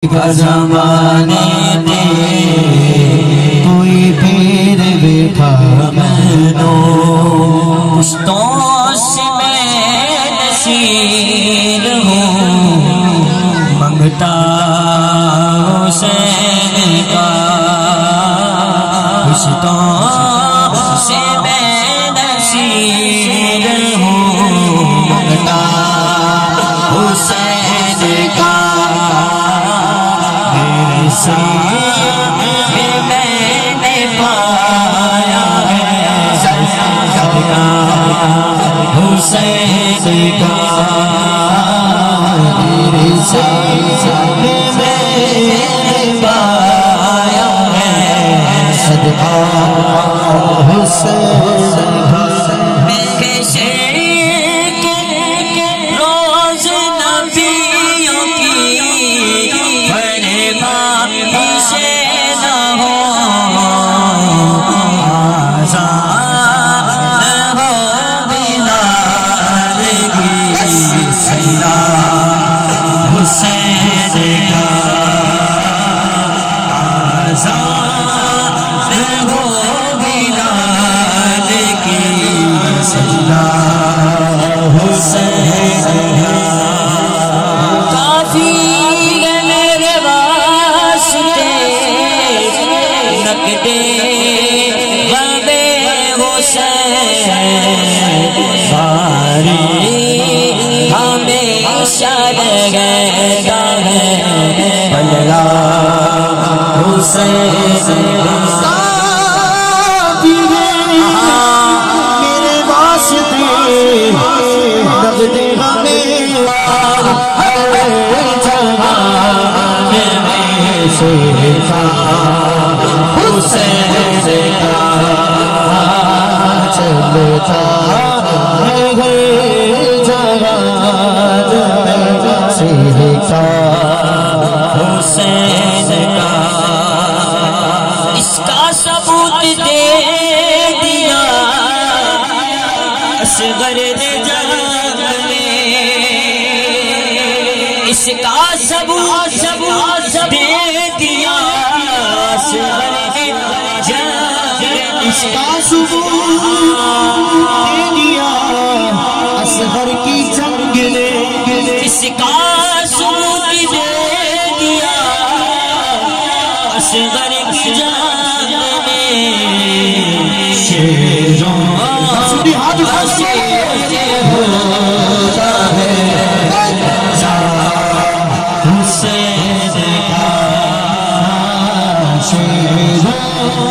زمانے میں کوئی پیر بیٹھا میں دوستوں سے میں نصیر ہوں منگتا حسین کا دوستوں سے میں نصیر ہوں منگتا حسین کا میں نے پایا ہے صدقہ حسین کا میرے سامنے میں نے پایا ہے صدقہ حسین کا میرے واسطے دغدغہ میں ہر جگہ میں سیکھا حسین کا چلتا ہر جگہ میں سیکھا حسین کا اس کا ثبوت دے دیا اصغر نے جنگ میں اس کا ثبوت دے دیا اصغر نے جنگ اس کا ثبوت دے دیا اصغر کی جنگ نے اس کا ثبوت دے دیا اصغر کی جنگ میں شیروں ہوتا ہے حسین کا شیروں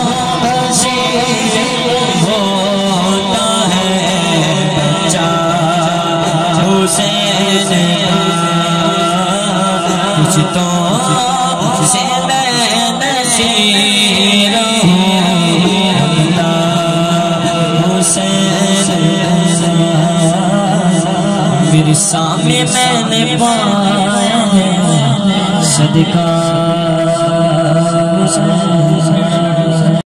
ہوتا ہے بچہ حسین کچھ تو سے میں نصیر میرے سامنے میں نے پایا ہے صدقہ